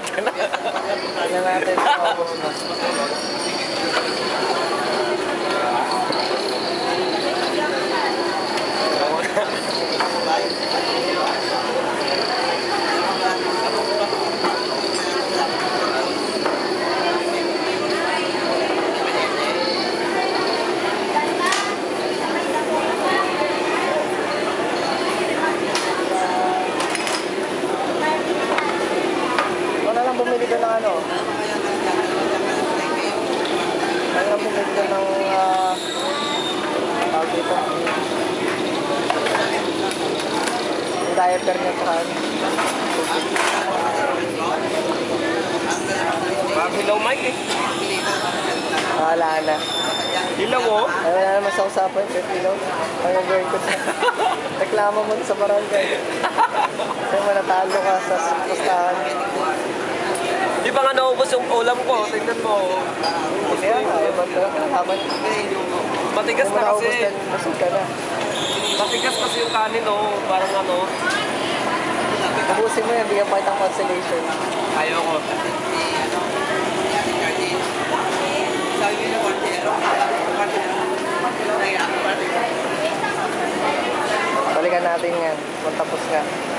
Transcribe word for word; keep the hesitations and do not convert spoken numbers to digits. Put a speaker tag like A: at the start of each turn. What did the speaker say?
A: Kahit ka na.
B: Tingnan natin kung maubos na. Bumili ka ng ano? Kaya bumili ka ng uh, tawag dito. Yung diaper niya pa ano.
A: Parang hilaw Mike eh.
B: Wala na.
A: Hilaw oh.
B: Ay, wala naman sa usapan. Hilaw. Ang gawin ko siya. Reklamo mo sa barangay. Kasi manatalo ka sa pustahan.
A: Di ba nga naubos yung ulam ko? Tingnan mo.
B: Kaya nga, eh, ba't naman?
A: Matigas na kasi.
B: Masig ka na.
A: Matigas kasi yung kanin oh. Parang ano.
B: Ubusin mo yan, bigyan pa kitang consolation.
A: Ayoko.
B: Balikan natin yan, kung tapos nga.